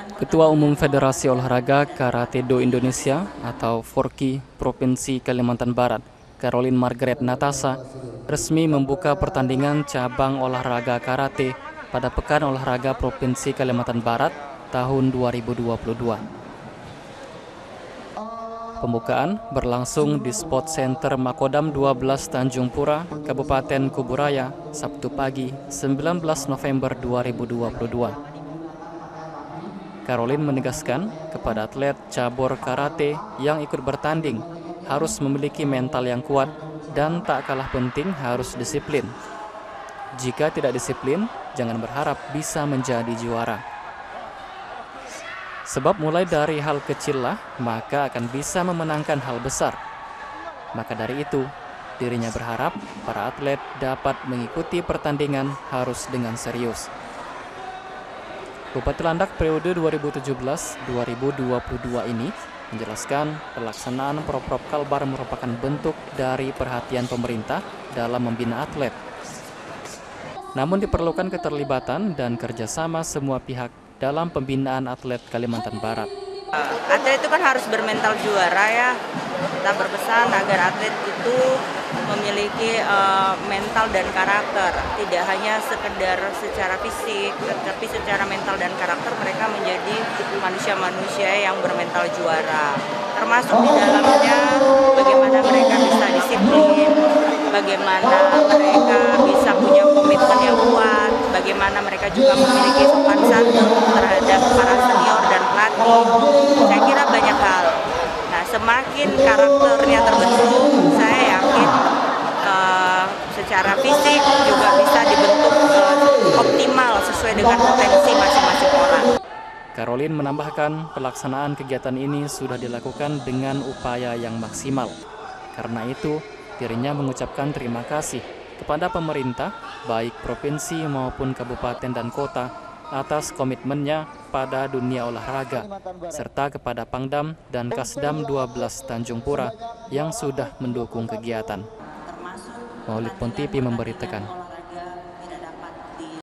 Ketua Umum Federasi Olahraga Karate-Do Indonesia atau FORKI Provinsi Kalimantan Barat, Caroline Margaret Natasa, resmi membuka pertandingan cabang olahraga karate pada Pekan Olahraga Provinsi Kalimantan Barat tahun 2022. Pembukaan berlangsung di Sport Center Makodam 12 Tanjung Pura, Kabupaten Kuburaya, Sabtu pagi, 19 November 2022. Caroline menegaskan kepada atlet cabur karate yang ikut bertanding harus memiliki mental yang kuat dan tak kalah penting harus disiplin. Jika tidak disiplin, jangan berharap bisa menjadi juara. Sebab mulai dari hal kecil lah, maka akan bisa memenangkan hal besar. Maka dari itu, dirinya berharap para atlet dapat mengikuti pertandingan harus dengan serius. Bupati Landak periode 2017-2022 ini menjelaskan pelaksanaan Proprop Kalbar merupakan bentuk dari perhatian pemerintah dalam membina atlet. Namun diperlukan keterlibatan dan kerjasama semua pihak dalam pembinaan atlet Kalimantan Barat. Atlet itu kan harus bermental juara ya. Kita berpesan agar atlet itu memiliki mental dan karakter, tidak hanya sekedar secara fisik, tapi secara mental dan karakter mereka menjadi manusia-manusia yang bermental juara. Termasuk di dalamnya bagaimana mereka bisa disiplin, bagaimana mereka bisa punya komitmen yang kuat, bagaimana mereka juga memiliki sopan santun terhadap para senior dan pelatih. Saya kira banyak hal. Nah, semakin karakternya terbentuk, saya yakin secara fisik juga bisa dibentuk optimal sesuai dengan potensi masing-masing orang. Caroline menambahkan pelaksanaan kegiatan ini sudah dilakukan dengan upaya yang maksimal. Karena itu, dirinya mengucapkan terima kasih kepada pemerintah, baik provinsi maupun kabupaten dan kota, atas komitmennya pada dunia olahraga, serta kepada Pangdam dan Kasdam 12 Tanjung Pura yang sudah mendukung kegiatan. Maulid Pon TV memberitakan.